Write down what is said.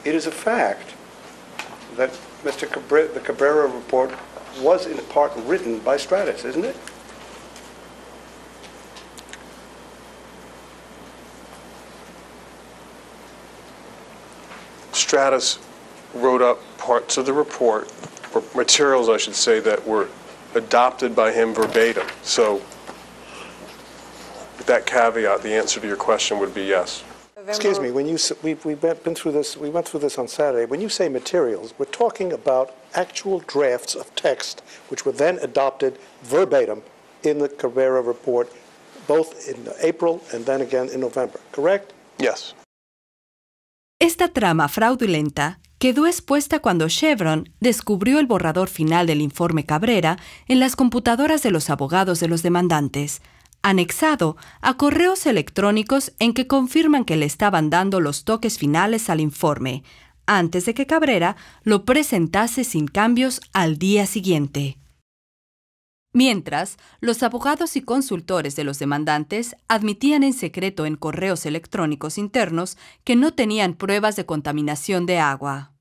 It is a fact that the Cabrera report was in part written by Stratus, isn't it? Stratus wrote up parts of the report, or materials, I should say, that were adopted by him verbatim. So, with that caveat, the answer to your question would be yes. Excuse me. When you we went through this on Saturday. When you say materials, we're talking about actual drafts of text which were then adopted verbatim in the Cabrera report, both in April and then again in November. Correct? Yes. Esta trama fraudulenta quedó expuesta cuando Chevron descubrió el borrador final del informe Cabrera en las computadoras de los abogados de los demandantes, anexado a correos electrónicos en que confirman que le estaban dando los toques finales al informe, antes de que Cabrera lo presentase sin cambios al día siguiente. Mientras, los abogados y consultores de los demandantes admitían en secreto en correos electrónicos internos que no tenían pruebas de contaminación de agua.